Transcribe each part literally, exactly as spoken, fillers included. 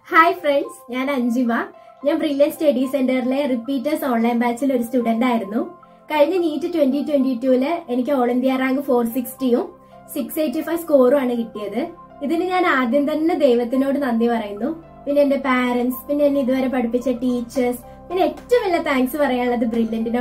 Hi friends, I am ANJIMA. I am Brilliant Study Center's Repeaters Online Batch student. I NEET twenty twenty-two I All India rank four sixty six eighty-five score. This is I my parents, my teachers, and thanks for Brilliant.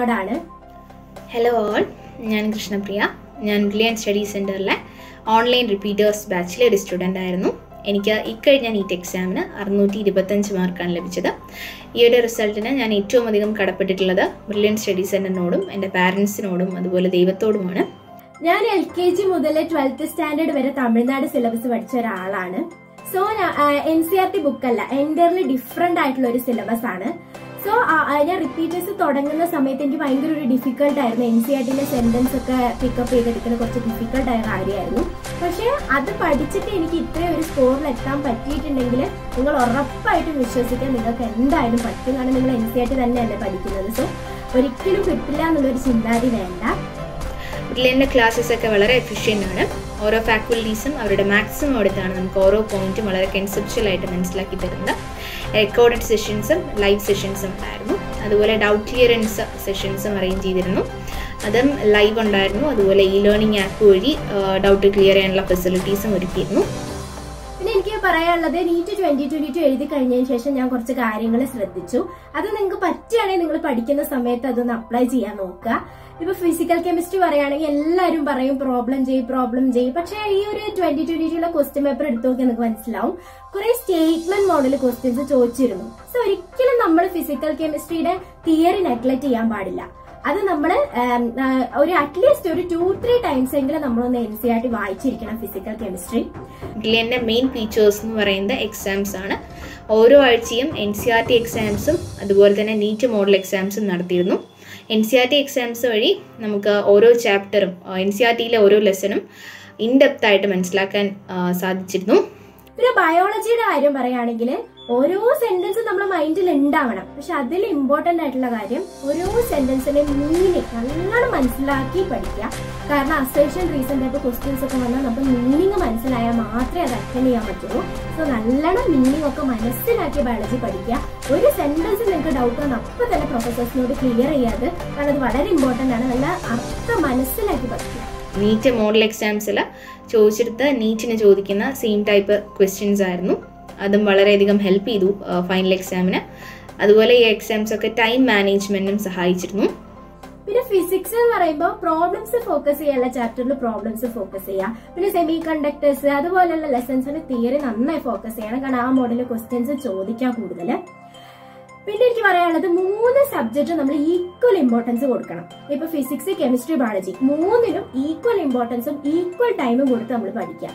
Hello all, I am KRISHNAPRIYA. I am Brilliant Study Center's Online Repeaters Batch student. എനിക്ക് ഇക്കഴിഞ്ഞ NEET എക്സാമിന് അറുന്നൂറ്റി ഇരുപത്തഞ്ച് മാർക്കാണ് ലഭിച്ചത്. ഈ ഒരു റിസൾട്ടിന് ഞാൻ ഏറ്റവും അധികം കടപ്പെട്ടിട്ടുള്ളത് ബ്രില്യൻറ്റ് സ്റ്റഡി സെന്ററിനോടും എൻ്റെ പാരൻസിനോടും അതുപോലെ ദൈവത്തോടുമാണ്. ഞാൻ എൽ കെ ജി മുതൽ ട്വൽത്ത് സ്റ്റാൻഡേർഡ് വരെ തമിഴ്നാട് സിലബസ് പഠിച്ച ഒരാളാണ്. So N C R T book അല്ല, എൻ്റയർലി ഡിഫറെന്റ് ആയിട്ടുള്ള ഒരു സിലബസ് ആണ്. സോ ഞാൻ റിപ്പീറ്റേഴ്സ് തുടങ്ങുന്ന സമയത്ത് എനിക്ക് ഭയങ്കര ഒരു ഡിഫിക്കൽട്ട് ആയിരുന്നു. എൻ സി ആർ ടിന്റെ സെന്റൻസ് ഒക്കെ പിക്കപ്പ് ചെയ്തെടുക്കുന്ന കുറച്ച് ഡിഫിക്കൽട്ട് ആയ കാര്യമായിരുന്നു. പക്ഷെ അത് പഠിച്ചിട്ട് എനിക്ക് ഇത്രയും ഒരു സ്കോറിൽ എത്താൻ പറ്റിയിട്ടുണ്ടെങ്കിൽ നിങ്ങൾ ഉറപ്പായിട്ടും വിശ്വസിക്കാൻ നിങ്ങൾക്ക് എന്തായാലും പറ്റും. കാരണം നിങ്ങൾ എൻ സി ആർ ടി തന്നെയല്ലേ പഠിക്കുന്നത്. സോ ഒരിക്കലും കിട്ടില്ല എന്നുള്ളൊരു ചിന്താതി വേണ്ട. ബ്രില്യൻ്റെ ക്ലാസ്സസ് ഒക്കെ വളരെ എഫിഷ്യൻ്റ് ആണ്. ഓരോ ഫാക്കൽറ്റീസും അവരുടെ മാക്സിമം എടുത്താണ് നമുക്ക് ഓരോ പോയിന്റും വളരെ കൺസെപ്ച്വൽ ആയിട്ട് മനസ്സിലാക്കി തരുന്നത്. റെക്കോർഡഡ് സെഷൻസും ലൈവ് സെഷൻസും ഉണ്ടായിരുന്നു. അതുപോലെ ഡൗട്ട് ക്ലിയറൻസ് സെഷൻസും അറേഞ്ച് ചെയ്തിരുന്നു. അതും ലൈവ് ഉണ്ടായിരുന്നു. അതുപോലെ ഇ ലേണിംഗ് ആപ്പ് വഴി ഡൗട്ട് ക്ലിയർ ചെയ്യാനുള്ള ഫെസിലിറ്റീസും ഒരുക്കിയിരുന്നു. പിന്നെ എനിക്ക് പറയാനുള്ളത്, നീറ്റ് ട്വന്റി ട്വന്റി ടു എഴുതി കഴിഞ്ഞതിന് ശേഷം ഞാൻ കുറച്ച് കാര്യങ്ങൾ ശ്രദ്ധിച്ചു. അത് നിങ്ങൾക്ക് പറ്റുകയാണെങ്കിൽ നിങ്ങൾ പഠിക്കുന്ന സമയത്ത് അതൊന്ന് അപ്ലൈ ചെയ്യാൻ നോക്കുക. ഇപ്പൊ ഫിസിക്കൽ കെമിസ്ട്രി പറയുകയാണെങ്കിൽ എല്ലാവരും പറയും പ്രോബ്ലം ചെയ്യും പ്രോബ്ലം ചെയ്യും. പക്ഷെ ഈ ഒരു ട്വന്റി ട്വന്റി ടുള്ള ക്വസ്റ്റ്യൻ പേപ്പർ എടുത്തു നോക്കിയാൽ നിങ്ങൾക്ക് മനസ്സിലാവും കുറെ സ്റ്റേറ്റ്മെന്റ് മോഡൽ ക്വസ്റ്റ്യൻസ് ചോദിച്ചിരുന്നു. സോ ഒരിക്കലും നമ്മൾ ഫിസിക്കൽ കെമിസ്ട്രിയുടെ തിയറി നെഗ്ലക്ട് ചെയ്യാൻ പാടില്ല. അത് നമ്മൾ ഒരു അറ്റ്ലീസ്റ്റ് ഒരു ടു ത്രീ ടൈംസ് എങ്കിലും നമ്മളൊന്ന് എൻ സി ആർ ടി വായിച്ചിരിക്കണം ഫിസിക്കൽ കെമിസ്ട്രി. ബ്രില്യൻ്റെ മെയിൻ ഫീച്ചേഴ്സ് എന്ന് പറയുന്നത് എക്സാംസ് ആണ്. ഓരോ ആഴ്ചയും എൻ സി ആർ ടി എക്സാംസും അതുപോലെ തന്നെ നീറ്റ് മോഡൽ എക്സാംസും നടത്തിയിരുന്നു. N C R T exams വഴി നമുക്ക് ഓരോ ചാപ്റ്ററും എൻ സി ആർ ടിയിലെ ഓരോ ലെസണും ഇൻഡെപ്ത് ആയിട്ട് മനസ്സിലാക്കാൻ സാധിച്ചിരുന്നു. പിന്നെ ബയോളജിയുടെ കാര്യം പറയുകയാണെങ്കിൽ ഓരോ സെന്റൻസും നമ്മുടെ മൈൻഡിൽ ഉണ്ടാവണം. പക്ഷെ അതിൽ ഇമ്പോർട്ടന്റ് ആയിട്ടുള്ള കാര്യം ഓരോ സെന്റൻസിന്റെ മീനിങ് നല്ലോണം മനസ്സിലാക്കി പഠിക്കുക. കാരണം അസേഷൻ റീസൺ ടൈപ്പ് ക്വസ്റ്റ്യൻസ് ഒക്കെ വന്നാൽ നമുക്ക് മീനിങ് മനസ്സിലായാൽ മാത്രമേ അത് അറ്റൻഡ് ചെയ്യാൻ പറ്റുള്ളൂ. സോ നല്ലോണം മീനിങ് ഒക്കെ മനസ്സിലാക്കി ബയോളജി പഠിക്കുക. ഒരു സെന്റൻസ് നിങ്ങൾക്ക് ഡൗട്ട് വന്ന് അപ്പൊ തന്നെ പ്രൊഫസേഴ്സിനോട് ക്ലിയർ ചെയ്യാതെ, കാരണം അത് വളരെ ഇമ്പോർട്ടന്റ് ആണ്. നല്ല അർത്ഥം മനസ്സിലാക്കി പഠിക്കുക. നീറ്റ് മോഡൽ എക്സാംസിൽ ചോദിച്ചെടുത്ത് നീറ്റിന് ചോദിക്കുന്ന സെയിം ടൈപ്പ് ക്വസ്റ്റ്യൻസ് ആയിരുന്നു. അതും വളരെയധികം ഹെൽപ്പ് ചെയ്തു ഫൈനൽ എക്സാമിന്. അതുപോലെ ഈ എക്സാംസ് ഒക്കെ ടൈം മാനേജ്മെന്റിനും സഹായിച്ചിരുന്നു. പിന്നെ ഫിസിക്സ് എന്ന് പറയുമ്പോൾ പ്രോബ്ലംസ് ഫോക്കസ് ചെയ്യാനുള്ള ചാപ്റ്ററിൽ പ്രോബ്ലംസ് ഫോക്കസ് ചെയ്യുക. പിന്നെ സെമി കണ്ടക്ടേഴ്സ് അതുപോലെയുള്ള ലെസൺസിന് തിയറി നന്നായി ഫോക്കസ് ചെയ്യണം. കാരണം ആ മോഡലിൽ ക്വസ്റ്റ്യൻസ് ചോദിക്കാൻ കൂടുതൽ. പിന്നെ എനിക്ക് പറയാനുള്ളത്, മൂന്ന് സബ്ജക്റ്റ് നമ്മൾ ഈക്വൽ ഇമ്പോർട്ടൻസ് കൊടുക്കണം. ഇപ്പൊ ഫിസിക്സ്, കെമിസ്ട്രി, ബയോളജി മൂന്നിനും ഈക്വൽ ഇമ്പോർട്ടൻസും ഈക്വൽ ടൈമും കൊടുത്ത് നമ്മൾ പഠിക്കാം.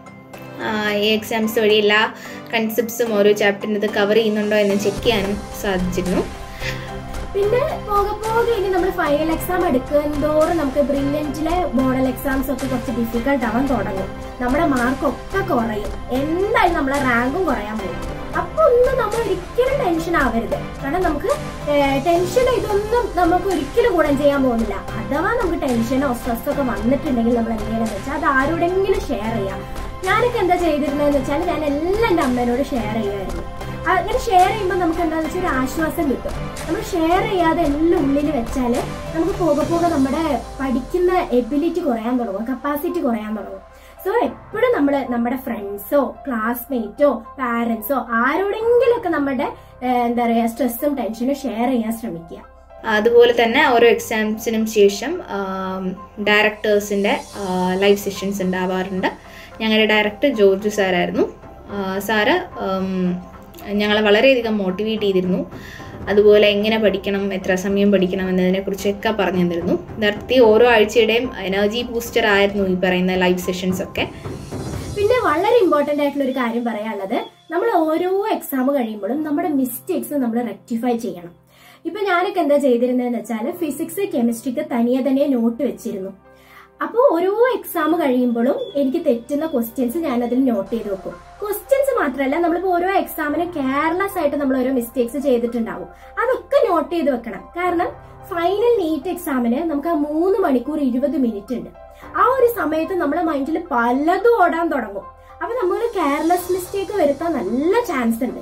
ഈ എക്സാംസ് വഴി എല്ലാ കൺസെപ്റ്റ്സും ഓരോ ചാപ്റ്ററിനത് കവർ ചെയ്യുന്നുണ്ടോ എന്ന് ചെക്ക് ചെയ്യാനും സാധിച്ചിരുന്നു. പിന്നെ പോകെ പോകെ ഇനി നമ്മൾ ഫൈനൽ എക്സാം എടുക്കുന്നതോറും നമുക്ക് ബ്രില്യന്റിലെ മോഡൽ എക്സാംസ് ഒക്കെ കുറച്ച് ഡിഫിക്കൽട്ട് ആവാൻ തുടങ്ങും. നമ്മുടെ മാർക്കൊക്കെ കുറയും. എന്തായാലും നമ്മളെ റാങ്കും കുറയാൻ പോകും. അപ്പൊ ഒന്നും നമ്മൾ ഒരിക്കലും ടെൻഷൻ ആവരുത്. കാരണം നമുക്ക് ടെൻഷൻ ഇതൊന്നും നമുക്ക് ഒരിക്കലും ഗുണം ചെയ്യാൻ പോകുന്നില്ല. അഥവാ നമുക്ക് ടെൻഷനോ സ്ട്രെസ്സോ ഒക്കെ വന്നിട്ടുണ്ടെങ്കിൽ നമ്മൾ എന്തെങ്കിലും വെച്ചാൽ അത് ആരോടെങ്കിലും ഷെയർ ചെയ്യാം. ഞാനൊക്കെ എന്താ ചെയ്തിരുന്നതെന്ന് വെച്ചാൽ ഞാൻ എല്ലാം എൻ്റെ അമ്മേനോട് ഷെയർ ചെയ്യുമായിരുന്നു. അങ്ങനെ ഷെയർ ചെയ്യുമ്പോൾ നമുക്ക് എന്താണെന്ന് വെച്ചാൽ ഒരു ആശ്വാസം കിട്ടും. നമ്മൾ ഷെയർ ചെയ്യാതെ എല്ലാം ഉള്ളിൽ വെച്ചാൽ നമുക്ക് പോകെ പോകെ നമ്മുടെ പഠിക്കുന്ന എബിലിറ്റി കുറയാൻ തുടങ്ങും, കപ്പാസിറ്റി കുറയാൻ തുടങ്ങും. സോ എപ്പോഴും നമ്മൾ നമ്മുടെ ഫ്രണ്ട്സോ ക്ലാസ്മേറ്റോ പാരന്റ്സോ ആരോടെങ്കിലും ഒക്കെ നമ്മുടെ എന്താ പറയുക സ്ട്രെസ്സും ടെൻഷനും ഷെയർ ചെയ്യാൻ ശ്രമിക്കുക. അതുപോലെ തന്നെ ഓരോ എക്സാംസിനും ശേഷം ഡയറക്ടേഴ്സിൻ്റെ ലൈവ് സെഷൻസ് ഉണ്ടാവാറുണ്ട്. ഞങ്ങളുടെ ഡയറക്ടർ ജോർജ് സാറായിരുന്നു. സാറ് ഞങ്ങളെ വളരെയധികം മോട്ടിവേറ്റ് ചെയ്തിരുന്നു. അതുപോലെ എങ്ങനെ പഠിക്കണം, എത്ര സമയം പഠിക്കണം എന്നതിനെ കുറിച്ചൊക്കെ പറഞ്ഞു തന്നിരുന്നു. നിർത്തി ഓരോ ആഴ്ചയുടെയും എനർജി ബൂസ്റ്റർ ആയിരുന്നു ഈ പറയുന്ന ലൈവ് സെഷൻസ് ഒക്കെ. പിന്നെ വളരെ ഇമ്പോർട്ടന്റ് ആയിട്ടുള്ള ഒരു കാര്യം പറയാനുള്ളത്, നമ്മൾ ഓരോ എക്സാം കഴിയുമ്പോഴും നമ്മുടെ മിസ്റ്റേക്സ് നമ്മൾ റെക്ടിഫൈ ചെയ്യണം. ഇപ്പൊ ഞാനൊക്കെ എന്താ ചെയ്തിരുന്നതെന്ന് വെച്ചാൽ ഫിസിക്സ്, കെമിസ്ട്രിക്ക് തനിയെ തന്നെ നോട്ട് വെച്ചിരുന്നു. അപ്പോൾ ഓരോ എക്സാം കഴിയുമ്പോഴും എനിക്ക് തെറ്റുന്ന ക്വസ്റ്റ്യൻസ് ഞാൻ അതിൽ നോട്ട് ചെയ്ത് വെക്കും. ക്വസ്റ്റ്യൻസ് മാത്രമല്ല, നമ്മളിപ്പോൾ ഓരോ എക്സാമിന് കെയർലെസ് ആയിട്ട് നമ്മൾ ഓരോ മിസ്റ്റേക്സ് ചെയ്തിട്ടുണ്ടാവും. അതൊക്കെ നോട്ട് ചെയ്ത് വെക്കണം. കാരണം ഫൈനൽ നീറ്റ് എക്സാമിന് നമുക്ക് ആ മൂന്ന് മണിക്കൂർ ഇരുപത് മിനിറ്റ് ഉണ്ട്. ആ ഒരു സമയത്ത് നമ്മുടെ മൈൻഡിൽ പലതും ഓടാൻ തുടങ്ങും. അപ്പൊ നമ്മൾ കെയർലെസ് മിസ്റ്റേക്ക് വരുത്താൻ നല്ല ചാൻസ് ഉണ്ട്.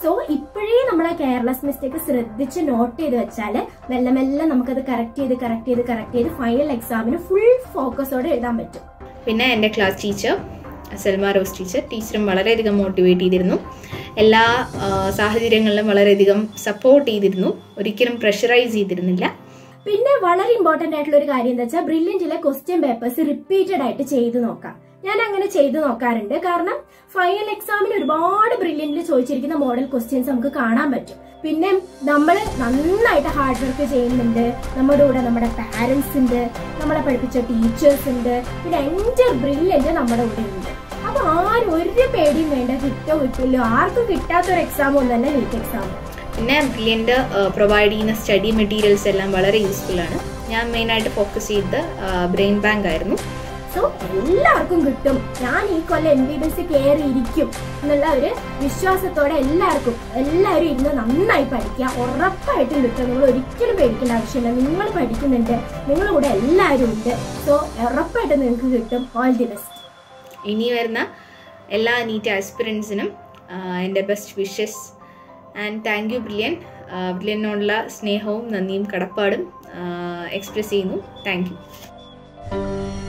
സോ ഇപ്പോഴേ നമ്മൾ ആ കെയർലെസ് മിസ്റ്റേക്ക് ശ്രദ്ധിച്ച് നോട്ട് ചെയ്ത് വെച്ചാൽ മെല്ലെ മെല്ലെ നമുക്കത് കറക്റ്റ് ചെയ്ത് കറക്റ്റ് ചെയ്ത് കറക്റ്റ് ചെയ്ത് ഫൈനൽ എക്സാമിന് ഫുൾ ഫോക്കസോടെ എഴുതാൻ പറ്റും. പിന്നെ എൻ്റെ class teacher Salma rose teacher ടീച്ചറും വളരെയധികം മോട്ടിവേറ്റ് ചെയ്തിരുന്നു. എല്ലാ സാഹചര്യങ്ങളിലും വളരെയധികം സപ്പോർട്ട് ചെയ്തിരുന്നു. ഒരിക്കലും പ്രഷറൈസ് ചെയ്തിരുന്നില്ല. പിന്നെ വളരെ ഇമ്പോർട്ടന്റ് ആയിട്ടുള്ള ഒരു കാര്യം എന്താ വെച്ചാൽ ബ്രില്യന്റിലെ ക്വസ്റ്റ്യൻ പേപ്പേഴ്സ് റിപ്പീറ്റഡ് ആയിട്ട് ചെയ്ത് നോക്കാം. ഞാൻ അങ്ങനെ ചെയ്ത് നോക്കാറുണ്ട്. കാരണം ഫൈനൽ എക്സാമിന് ഒരുപാട് ബ്രില്യന്റിൽ ചോദിച്ചിരിക്കുന്ന മോഡൽ ക്വസ്റ്റ്യൻസ് നമുക്ക് കാണാൻ പറ്റും. പിന്നെ നമ്മൾ നന്നായിട്ട് ഹാർഡ് വർക്ക് ചെയ്യുന്നുണ്ട്. നമ്മുടെ കൂടെ നമ്മുടെ പാരന്റ്സ് ഉണ്ട്, നമ്മളെ പഠിപ്പിച്ച ടീച്ചേഴ്സ് ഉണ്ട്, പിന്നെ എൻ്റെ ബ്രില്യന്റ് നമ്മുടെ കൂടെ ഉണ്ട്. അപ്പൊ ആരും ഒരു പേടിയും വേണ്ട, കിട്ടോ കിട്ടില്ലോ. ആർക്കും കിട്ടാത്തൊരു എക്സാം ഒന്നല്ല നീറ്റ് എക്സാം. പിന്നെ ബ്രില്യൻ്റ് പ്രൊവൈഡ് ചെയ്യുന്ന സ്റ്റഡി മെറ്റീരിയൽസ് എല്ലാം വളരെ യൂസ്ഫുൾ ആണ്. ഞാൻ മെയിനായിട്ട് ഫോക്കസ് ചെയ്തത് ബ്രെയിൻ ബാങ്ക് ആയിരുന്നു. സോ എല്ലാവർക്കും കിട്ടും. ഞാൻ ഈ കൊല്ലം എം ബി ബി എസ് കയറി ഇരിക്കും എന്നുള്ള ഒരു വിശ്വാസത്തോടെ എല്ലാവർക്കും എല്ലാവരും ഇരുന്ന് നന്നായി പഠിക്കുക. ഉറപ്പായിട്ടും കിട്ടും. നിങ്ങൾ ഒരിക്കലും പേടിക്കേണ്ട ആവശ്യമില്ല. നിങ്ങൾ പഠിക്കുന്നുണ്ട്, നിങ്ങളുടെ കൂടെ എല്ലാവരും ഉണ്ട്. സോ ഉറപ്പായിട്ടും നിങ്ങൾക്ക് കിട്ടും. All the best. ഇനി വരുന്ന എല്ലാ നീറ്റ് ആസ്പിറൻസിനും എൻ്റെ best wishes and thank you Brilliant. ബ്രില്യനോടുള്ള സ്നേഹവും നന്ദിയും കടപ്പാടും എക്സ്പ്രസ് ചെയ്യുന്നു. Thank U.